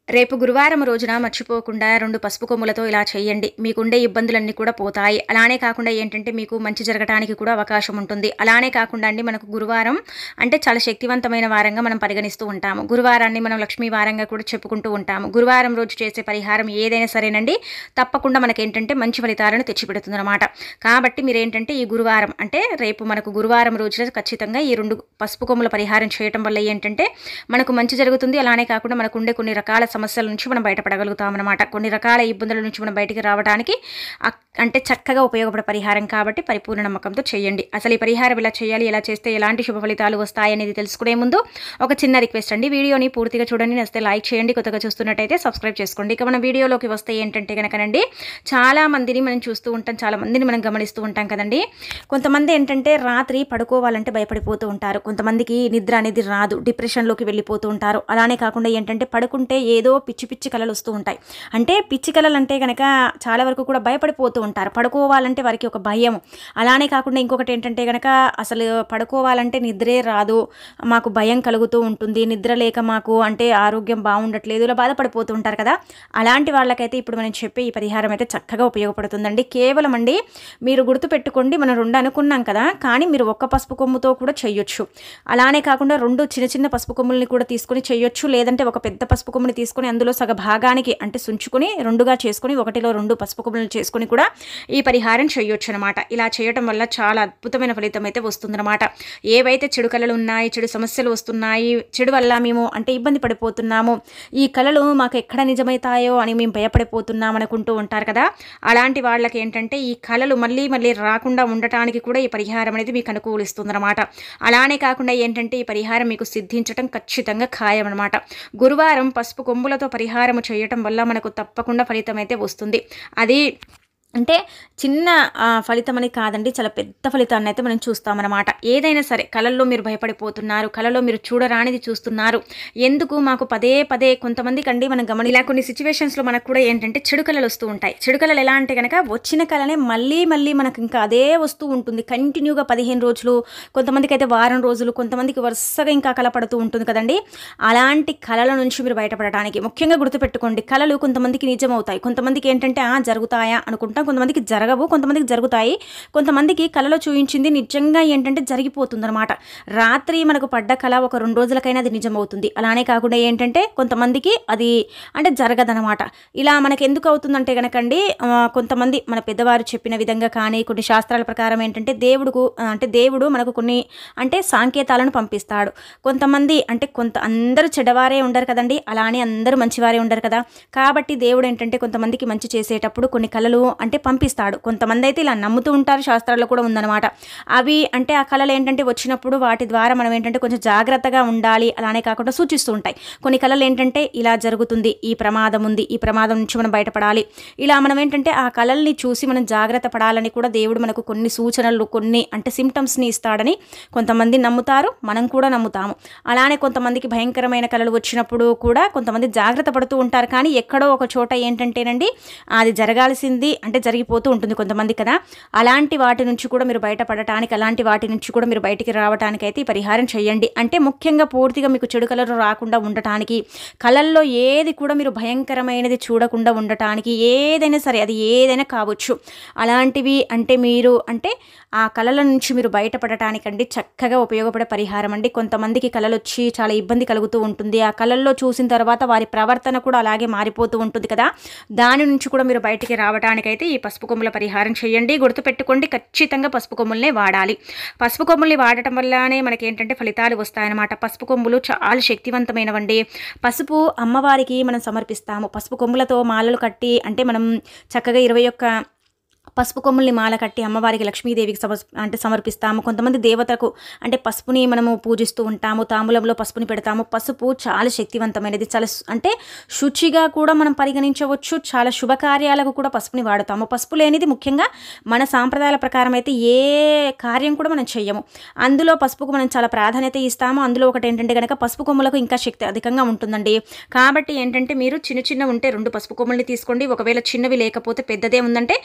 రేపు గురువారం రోజున మర్చిపోకుండా 2 పసుపు కొమ్ములతో ఇలా చేయండి. మీకుండే ఇబ్బందులన్నీ కూడా పోతాయి. అలానే కాకుండా ఏంటంటే మీకు మంచి జరగటానికి కూడా అవకాశం ఉంటుంది. అలానే కాకుండా అండి మనకు గురువారం అంటే చాలా శక్తివంతమైన వారంగా మనం పరిగణిస్తూ ఉంటాము. గురువారాన్ని మనం లక్ష్మీ వారంగా కూడా చెప్పుకుంటూ ఉంటాము. గురువారం రోజు చేసే పరిహారం ఏదైనా సరేనండి తప్పకుండా మనకేంటంటే మంచి ఫలితాలను తెచ్చిపెడుతుందన్నమాట. కాబట్టి మీరేంటంటే ఈ గురువారం అంటే రేపు మనకు గురువారం రోజున ఖచ్చితంగా ఈ 2 పసుపు కొమ్ముల పరిహారం చేయటం వల్ల ఏంటంటే మనకు మంచి జరుగుతుంది. అలానే కాకుండా మనకుండే కొన్ని రకాల సమస్యల నుంచి మనం బయటపడగలుగుతాం అన్నమాట. కొన్ని రకాల ఇబ్బందుల నుంచి మనం బయటికి రావడానికి అంటే చక్కగా ఉపయోగపడే పరిహారం కాబట్టి పరిపూర్ణ నమ్మకంతో చేయండి. అసలు ఈ పరిహారం ఎలా చేయాలి, ఎలా చేస్తే ఎలాంటి శుభ ఫలితాలు వస్తాయి అనేది తెలుసుకునే ముందు ఒక చిన్న రిక్వెస్ట్ అండి. వీడియోని పూర్తిగా చూడండి, నచ్చితే లైక్ చేయండి, కొత్తగా చూస్తున్నట్టయితే సబ్స్క్రైబ్ చేసుకోండి. ఇక మన వీడియోలోకి వస్తే ఏంటంటే కనుకనండి చాలా మందిని మనం చూస్తూ ఉంటాం, చాలా మందిని మనం గమనిస్తూ ఉంటాం కదండి. కొంతమంది ఏంటంటే రాత్రి పడుకోవాలంటే భయపడిపోతూ ఉంటారు. కొంతమందికి నిద్ర అనేది రాదు, డిప్రెషన్లోకి వెళ్ళిపోతూ ఉంటారు. అలానే కాకుండా ఏంటంటే పడుకుంటే ఏదో పిచ్చి పిచ్చి కళలు వస్తూ ఉంటాయి. అంటే పిచ్చి కళలు అంటే కనుక చాలా వరకు కూడా భయపడిపోతూ ఉంటారు. పడుకోవాలంటే వారికి ఒక భయం. అలానే కాకుండా ఇంకొకటి ఏంటంటే కనుక అసలు పడుకోవాలంటే నిద్రే రాదు, మాకు భయం కలుగుతూ ఉంటుంది, నిద్ర లేక మాకు అంటే ఆరోగ్యం బాగుండట్లేదు, ఇలా బాధపడిపోతూ ఉంటారు కదా. అలాంటి వాళ్ళకైతే ఇప్పుడు మనం చెప్పే ఈ పరిహారం అయితే చక్కగా ఉపయోగపడుతుందండి. కేవలం అండి మీరు గుర్తుపెట్టుకోండి, మనం 2 అనుకున్నాం కదా, కానీ మీరు ఒక్క పసుపు కొమ్ముతో కూడా చేయొచ్చు. అలానే కాకుండా 2 చిన్న చిన్న పసుపు కొమ్ముల్ని కూడా తీసుకొని చేయొచ్చు. లేదంటే ఒక పెద్ద పసుపు కొమ్ముని తీసుకొని అందులో సగ భాగానికి అంటే సుంచుకొని 2గా చేసుకొని 1లో 2 పసుపు కొమ్ములను చేసుకొని కూడా ఈ పరిహారం చేయొచ్చు అనమాట. ఇలా చేయటం వల్ల చాలా అద్భుతమైన ఫలితం అయితే వస్తుందన్నమాట. ఏవైతే చెడు కళలు ఉన్నాయి, చెడు సమస్యలు వస్తున్నాయి, చెడు వల్ల మేము అంటే ఇబ్బంది పడిపోతున్నాము, ఈ కళలు మాకు ఎక్కడ నిజమవుతాయో అని మేము భయపడిపోతున్నాం అనుకుంటూ ఉంటారు కదా. అలాంటి వాళ్ళకి ఏంటంటే ఈ కళలు మళ్ళీ మళ్ళీ రాకుండా ఉండటానికి కూడా ఈ పరిహారం అనేది మీకు అనుకూలిస్తుందన్నమాట. అలానే కాకుండా ఏంటంటే ఈ పరిహారం మీకు సిద్ధించడం ఖచ్చితంగా ఖాయం అనమాట. గురువారం పసుపు కొమ్ములతో పరిహారం చేయటం వల్ల మనకు తప్పకుండా ఫలితం అయితే వస్తుంది. అది అంటే చిన్న ఫలితం అని కాదండి, చాలా పెద్ద ఫలితాన్ని అయితే మనం చూస్తామన్నమాట. ఏదైనా సరే కళల్లో మీరు భయపడిపోతున్నారు, కళలో మీరు చూడరానిది చూస్తున్నారు, ఎందుకు మాకు పదే పదే కొంతమందికి అండి మనం ఇలా కొన్ని సిచ్యువేషన్స్లో మనకు కూడా ఏంటంటే చెడు కళలు వస్తూ ఉంటాయి. చెడు కళలు ఎలా అంటే కనుక వచ్చిన కళనే మళ్ళీ మళ్ళీ మనకు ఇంకా అదే వస్తూ ఉంటుంది కంటిన్యూగా 15 రోజులు, కొంతమందికి అయితే వారం రోజులు, కొంతమందికి వరుసగా ఇంకా కళ పడుతూ ఉంటుంది కదండి. అలాంటి కళల నుంచి మీరు బయటపడటానికి ముఖ్యంగా గుర్తుపెట్టుకోండి, కళలు కొంతమందికి నిజమవుతాయి, కొంతమందికి ఏంటంటే జరుగుతాయా అనుకుంటాం, కొంతమందికి జరగవు, కొంతమందికి జరుగుతాయి. కొంతమందికి కళలో చూయించింది నిజంగా ఏంటంటే జరిగిపోతుందన్నమాట. రాత్రి మనకు పడ్డ కళ ఒక 2 రోజులకైనా అది నిజమవుతుంది. అలానే కాకుండా ఏంటంటే కొంతమందికి అది అంటే జరగదనమాట. ఇలా మనకు ఎందుకు అవుతుందంటే కనుకండి కొంతమంది మన పెద్దవారు చెప్పిన విధంగా కానీ కొన్ని శాస్త్రాల ప్రకారం ఏంటంటే దేవుడు మనకు కొన్ని అంటే సంకేతాలను పంపిస్తాడు. కొంతమంది అంటే అందరూ చెడ్డవారే ఉండరు కదండి, అలానే అందరూ మంచివారే ఉండరు కదా. కాబట్టి దేవుడు ఏంటంటే కొంతమందికి మంచి చేసేటప్పుడు కొన్ని కళలు అంటే పంపిస్తాడు. కొంతమంది అయితే ఇలా నమ్ముతూ ఉంటారు, శాస్త్రాల్లో కూడా ఉందన్నమాట. అవి అంటే ఆ కళలు ఏంటంటే వచ్చినప్పుడు వాటి ద్వారా మనం ఏంటంటే కొంచెం జాగ్రత్తగా ఉండాలి. అలానే కాకుండా సూచిస్తూ ఉంటాయి. కొన్ని కళలు ఏంటంటే ఇలా జరుగుతుంది, ఈ ప్రమాదం ఉంది, ఈ ప్రమాదం నుంచి మనం బయటపడాలి, ఇలా మనం ఏంటంటే ఆ కళల్ని చూసి మనం జాగ్రత్త పడాలని కూడా దేవుడు మనకు కొన్ని సూచనలు, కొన్ని అంటే సిమ్టమ్స్ని ఇస్తాడని కొంతమంది నమ్ముతారు, మనం కూడా నమ్ముతాము. అలానే కొంతమందికి భయంకరమైన కళలు వచ్చినప్పుడు కూడా కొంతమంది జాగ్రత్త పడుతూ ఉంటారు. కానీ ఎక్కడో ఒక చోట ఏంటంటేనండి అది జరగాల్సింది అంటే జరిగిపోతూ ఉంటుంది కొంతమంది కదా. అలాంటి వాటి నుంచి కూడా మీరు బయటపడటానికి, అలాంటి వాటి నుంచి కూడా మీరు బయటికి రావడానికి అయితే ఈ పరిహారం చేయండి. అంటే ముఖ్యంగా పూర్తిగా మీకు చెడు కళలు రాకుండా ఉండటానికి, కళల్లో ఏది కూడా మీరు భయంకరమైనది చూడకుండా ఉండటానికి, ఏదైనా సరే అది ఏదైనా కావచ్చు, అలాంటివి అంటే మీరు అంటే ఆ కళల నుంచి మీరు బయటపడటానికండి చక్కగా ఉపయోగపడే పరిహారం అండి. కొంతమందికి కళలు వచ్చి చాలా ఇబ్బంది కలుగుతూ ఉంటుంది, ఆ కళల్లో చూసిన తర్వాత వారి ప్రవర్తన కూడా అలాగే మారిపోతూ ఉంటుంది కదా. దాని నుంచి కూడా మీరు బయటికి రావడానికైతే ఈ పసుపు కొమ్ముల పరిహారం చేయండి. గుర్తుపెట్టుకోండి, ఖచ్చితంగా పసుపు కొమ్ములనే వాడాలి. పసుపు కొమ్ముల్ని వాడటం వల్లనే మనకి ఏంటంటే ఫలితాలు వస్తాయన్నమాట. పసుపు కొమ్ములు చాలా శక్తివంతమైనవండి. పసుపు అమ్మవారికి మనం సమర్పిస్తాము. పసుపు కొమ్ములతో మాలలు కట్టి అంటే మనం చక్కగా 21 పసుపు కొమ్ముల్ని మాల కట్టి అమ్మవారికి, లక్ష్మీదేవికి సమర్పిస్తాము. కొంతమంది దేవతలకు అంటే పసుపుని మనము పూజిస్తూ ఉంటాము, తాంబూలంలో పసుపుని పెడతాము. పసుపు చాలా శక్తివంతమైనది, చాలా అంటే శుచిగా కూడా మనం పరిగణించవచ్చు. చాలా శుభకార్యాలకు కూడా పసుపుని వాడతాము. పసుపు లేనిది ముఖ్యంగా మన సాంప్రదాయాల ప్రకారం అయితే ఏ కార్యం కూడా మనం చెయ్యము. అందులో పసుపుకు మనం చాలా ప్రాధాన్యత ఇస్తాము. అందులో ఒకటి ఏంటంటే కనుక పసుపు కొమ్ములకు ఇంకా శక్తి అధికంగా ఉంటుందండి. కాబట్టి ఏంటంటే మీరు చిన్న ఉంటే 2 పసుపు కొమ్ముల్ని తీసుకోండి. ఒకవేళ చిన్నవి లేకపోతే పెద్దదే ఉందంటే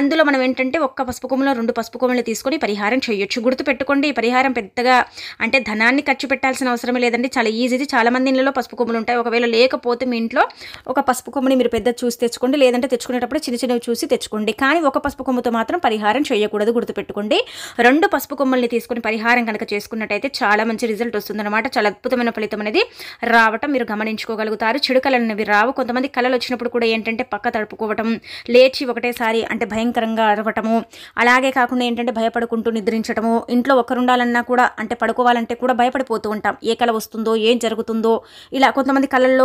అందులో మనం ఏంటంటే ఒక్క పసుపు కొమ్ములో 2 పసుపు కొమ్ములు తీసుకొని పరిహారం చేయొచ్చు. గుర్తుపెట్టుకోండి, ఈ పరిహారం పెద్దగా అంటే ధనాన్ని ఖర్చు పెట్టాల్సిన అవసరమే లేదండి. చాలా ఈజీది. చాలా మంది ఇళ్ళలో పసుపు కొమ్ములు ఉంటాయి. ఒకవేళ లేకపోతే మీ ఇంట్లో ఒక పసుపు కొమ్ముని మీరు పెద్దది చూసి తెచ్చుకోండి, లేదంటే తెచ్చుకునేటప్పుడు చిన్న చిన్నవి చూసి తెచ్చుకోండి. కానీ ఒక పసుపు కొమ్ముతో మాత్రం పరిహారం చేయకూడదు, గుర్తుపెట్టుకోండి. 2 పసుపు కొమ్ముల్ని తీసుకుని పరిహారం కనుక చేసుకున్నట్టయితే చాలా మంచి రిజల్ట్ వస్తుందన్నమాట. చాలా అద్భుతమైన ఫలితం అనేది రావటం మీరు గమనించుకోగలుగుతారు. చెడు కళలు అనేవి రావు. కొంతమంది కళలు వచ్చినప్పుడు కూడా ఏంటంటే పక్క తడుపుకోవటం, లేచి ఒకటేసారి అంటే భయంకరంగా అరవటము, అలాగే కాకుండా ఏంటంటే భయపడుకుంటూ నిద్రించటము, ఇంట్లో ఒకరుండాలన్నా కూడా అంటే పడుకోవాలంటే కూడా భయపడిపోతూ ఉంటాం. ఏ కళ వస్తుందో, ఏం జరుగుతుందో, ఇలా కొంతమంది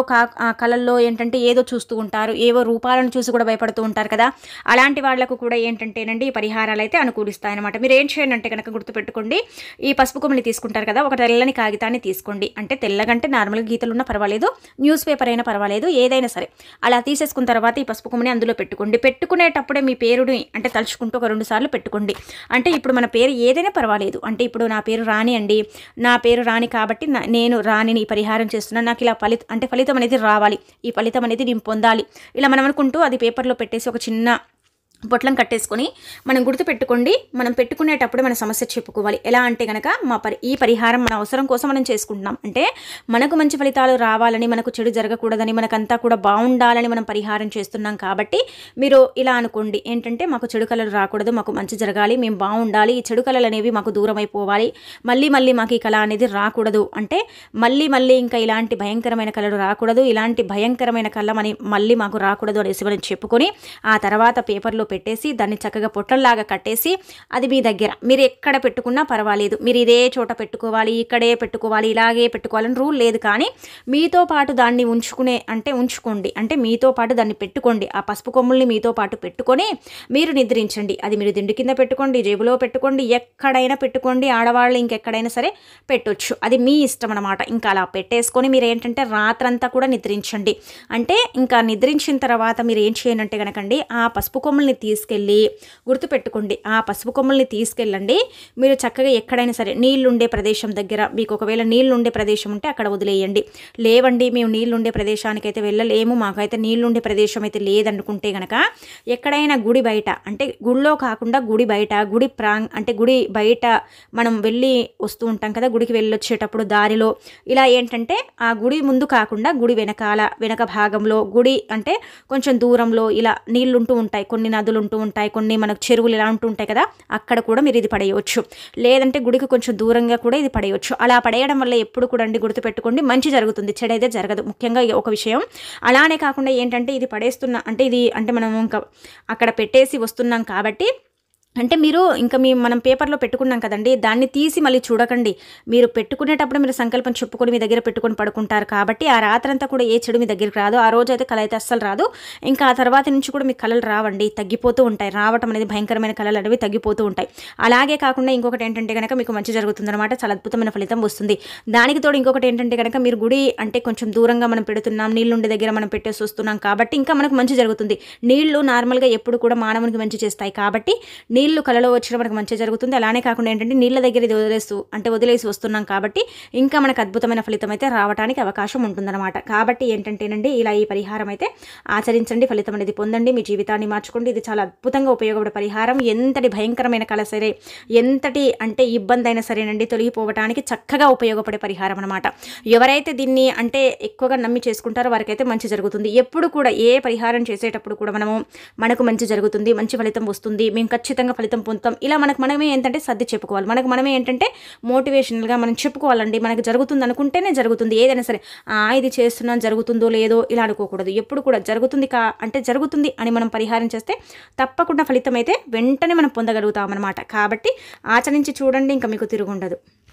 కళల్లో ఏంటంటే ఏదో చూస్తూ ఉంటారు, ఏవో రూపాలను చూసి కూడా భయపడుతూ ఉంటారు కదా. అలాంటి వాళ్లకు కూడా ఏంటంటేనండి ఈ పరిహారాలు అయితే అనుకూలిస్తాయన్నమాట. మీరు ఏం చేయండి అంటే కనుక గుర్తుపెట్టుకోండి, ఈ పసుపు కొమ్ముని తీసుకుంటారు కదా, ఒక తెల్లని కాగితాన్ని తీసుకోండి. అంటే తెల్లగంటే నార్మల్గా గీతలు ఉన్నా పర్వాలేదు, న్యూస్ పేపర్ అయినా పర్వాలేదు, ఏదైనా సరే. అలా తీసేసుకున్న తర్వాత ఈ పసుపు కొమ్ముని అందులో పెట్టుకోండి. పెట్టుకునేటప్పుడే మీ పేరుని అంటే తలుచుకుంటూ ఒక 2 సార్లు పెట్టుకోండి. అంటే ఇప్పుడు మన పేరు ఏదైనా పర్వాలేదు. అంటే ఇప్పుడు నా పేరు రాణి అండి, నా పేరు రాణి కాబట్టి నేను రాణిని ఈ పరిహారం చేస్తున్నాను, నాకు ఇలా ఫలితం అనేది రావాలి, ఈ ఫలితం అనేది నేను పొందాలి, ఇలా మనం అనుకుంటూ అది పేపర్లో పెట్టేసి ఒక చిన్న పొట్లం కట్టేసుకొని మనం గుర్తుపెట్టుకోండి. మనం పెట్టుకునేటప్పుడు మన సమస్య చెప్పుకోవాలి. ఎలా అంటే కనుక ఈ పరిహారం మన అవసరం కోసం మనం చేసుకుంటున్నాం. అంటే మనకు మంచి ఫలితాలు రావాలని, మనకు చెడు జరగకూడదని, మనకంతా కూడా బాగుండాలని మనం పరిహారం చేస్తున్నాం. కాబట్టి మీరు ఇలా అనుకోండి, ఏంటంటే మాకు చెడు కళలు రాకూడదు, మాకు మంచి జరగాలి, మేము బాగుండాలి, ఈ చెడు కళలు అనేవి మాకు దూరం అయిపోవాలి, మళ్ళీ మాకు ఈ కళ అనేది రాకూడదు, అంటే మళ్ళీ ఇంకా ఇలాంటి భయంకరమైన కళలు రాకూడదు, ఇలాంటి భయంకరమైన కళ మళ్ళీ మాకు రాకూడదు అనేసి మనం చెప్పుకొని ఆ తర్వాత పేపర్లో పెట్టేసి దాన్ని చక్కగా పొట్టల్లాగా కట్టేసి అది మీ దగ్గర మీరు ఎక్కడ పెట్టుకున్నా పర్వాలేదు. మీరు ఇదే చోట పెట్టుకోవాలి, ఇక్కడే పెట్టుకోవాలి, ఇలాగే పెట్టుకోవాలని రూల్ లేదు. కానీ మీతో పాటు దాన్ని ఉంచుకోండి. అంటే మీతో పాటు దాన్ని పెట్టుకోండి. ఆ పసుపు కొమ్ముల్ని మీతో పాటు పెట్టుకొని మీరు నిద్రించండి. అది మీరు దిండు కింద పెట్టుకోండి, జేబులో పెట్టుకోండి, ఎక్కడైనా పెట్టుకోండి. ఆడవాళ్ళు ఇంకెక్కడైనా సరే పెట్టొచ్చు, అది మీ ఇష్టం అనమాట. ఇంకా అలా పెట్టేసుకొని మీరు ఏంటంటే రాత్రంతా కూడా నిద్రించండి. అంటే ఇంకా నిద్రించిన తర్వాత మీరు ఏం చేయనంటే కనుకండి, ఆ పసుపు కొమ్ముల్ని తీసుకెళ్ళి గుర్తుపెట్టుకోండి, ఆ పసుపు కొమ్ముల్ని తీసుకెళ్ళండి. మీరు చక్కగా ఎక్కడైనా సరే నీళ్లుండే ప్రదేశం దగ్గర, మీకు ఒకవేళ నీళ్లుండే ప్రదేశం ఉంటే అక్కడ వదిలేయండి. లేవండి మేము నీళ్లుండే ప్రదేశానికి అయితే వెళ్ళలేము, మాకైతే నీళ్లుండే ప్రదేశం అయితే లేదనుకుంటే గనక ఎక్కడైనా గుడి బయట, అంటే గుడిలో కాకుండా గుడి బయట, గుడి బయట మనం వెళ్ళి వస్తూ ఉంటాం కదా, గుడికి వెళ్ళొచ్చేటప్పుడు దారిలో ఇలా ఏంటంటే ఆ గుడి ముందు కాకుండా గుడి వెనక భాగంలో, గుడి అంటే కొంచెం దూరంలో ఇలా నీళ్లుంటూ ఉంటాయి, కొన్ని నదులు ఉంటూ ఉంటాయి, కొన్ని మనకు చెరువులు ఇలా ఉంటూ ఉంటాయి కదా, అక్కడ కూడా మీరు ఇది పడేయవచ్చు. లేదంటే గుడికి కొంచెం దూరంగా కూడా ఇది పడేయవచ్చు. అలా పడేయడం వల్ల ఎప్పుడు కూడా అండి గుర్తుపెట్టుకోండి, మంచి జరుగుతుంది, చెడైతే జరగదు. ముఖ్యంగా ఒక విషయం అలానే కాకుండా ఏంటంటే ఇది పడేస్తున్నా అంటే మనం ఇంకా అక్కడ పెట్టేసి వస్తున్నాం కాబట్టి అంటే మీరు ఇంకా మనం పేపర్లో పెట్టుకున్నాం కదండి, దాన్ని తీసి మళ్ళీ చూడకండి. మీరు పెట్టుకునేటప్పుడు మీరు సంకల్పం చెప్పుకొని మీ దగ్గర పెట్టుకొని పడుకుంటారు కాబట్టి ఆ రాత్రంతా కూడా ఏ చెడు మీ దగ్గరికి రాదు. ఆ రోజు అయితే కళ అయితే అస్సలు రాదు. ఇంకా ఆ తర్వాత నుంచి కూడా మీకు కళలు రావండి, తగ్గిపోతూ ఉంటాయి. రావటం అనేది భయంకరమైన కళలు అనేవి తగ్గిపోతూ ఉంటాయి. అలాగే కాకుండా ఇంకొకటి ఏంటంటే కనుక మీకు మంచి జరుగుతుందన్నమాట, చాలా అద్భుతమైన ఫలితం వస్తుంది. దానికి తోడు ఇంకొకటి ఏంటంటే కనుక మీరు గుడి అంటే కొంచెం దూరంగా మనం పెడుతున్నాం, నీళ్ళుండే దగ్గర మనం పెట్టేసి వస్తున్నాం కాబట్టి ఇంకా మనకు మంచి జరుగుతుంది. నీళ్లు నార్మల్గా ఎప్పుడు కూడా మానవునికి మంచి చేస్తాయి కాబట్టి నీళ్లు కళలో వచ్చిన మనకు మంచి జరుగుతుంది. అలానే కాకుండా ఏంటంటే నీళ్ళ దగ్గర ఇది వదిలేసి వస్తున్నాం కాబట్టి ఇంకా మనకు అద్భుతమైన ఫలితం అయితే రావడానికి అవకాశం ఉంటుందన్నమాట. కాబట్టి ఏంటంటేనండి ఇలా ఈ పరిహారం అయితే ఆచరించండి, ఫలితం అనేది పొందండి, మీ జీవితాన్ని మార్చుకోండి. ఇది చాలా అద్భుతంగా ఉపయోగపడే పరిహారం. ఎంతటి భయంకరమైన కళ సరే, ఎంతటి అంటే ఇబ్బంది అయినా సరేనండి తొలగిపోవడానికి చక్కగా ఉపయోగపడే పరిహారం అనమాట. ఎవరైతే దీన్ని అంటే ఎక్కువగా నమ్మి చేసుకుంటారో వారికైతే మంచి జరుగుతుంది. ఎప్పుడు కూడా ఏ పరిహారం చేసేటప్పుడు కూడా మనకు మంచి జరుగుతుంది, మంచి ఫలితం వస్తుంది, మేము ఖచ్చితంగా ఫలితం పొందుతాం. ఇలా మనమే ఏంటంటే సర్ది చెప్పుకోవాలి. మనమే ఏంటంటే మోటివేషనల్గా మనం చెప్పుకోవాలండి. మనకు జరుగుతుంది అనుకుంటేనే జరుగుతుంది. ఏదైనా సరే ఇది చేస్తున్నాను జరుగుతుందో లేదో ఇలా అనుకోకూడదు. ఎప్పుడు కూడా జరుగుతుంది అని మనం పరిహారం చేస్తే తప్పకుండా ఫలితం అయితే వెంటనే మనం పొందగలుగుతాం అన్నమాట. కాబట్టి ఆచరించి చూడండి, ఇంకా మీకు తిరుగుండదు.